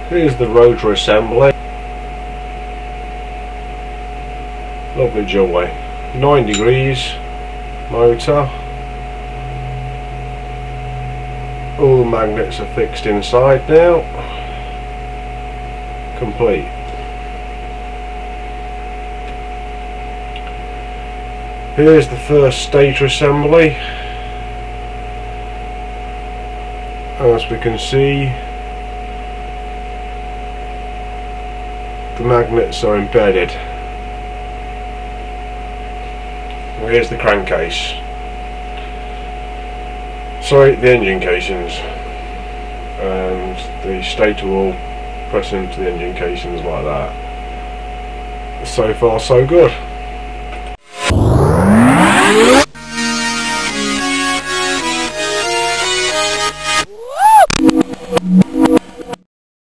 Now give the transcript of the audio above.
Here's the rotor assembly. Lovely joy. 9 degrees motor. All the magnets are fixed inside now. Complete. Here's the first stator assembly. As we can see, the magnets are embedded. Here's the crankcase. Sorry, the engine casings. And the stator will press into the engine casings like that. So far so good.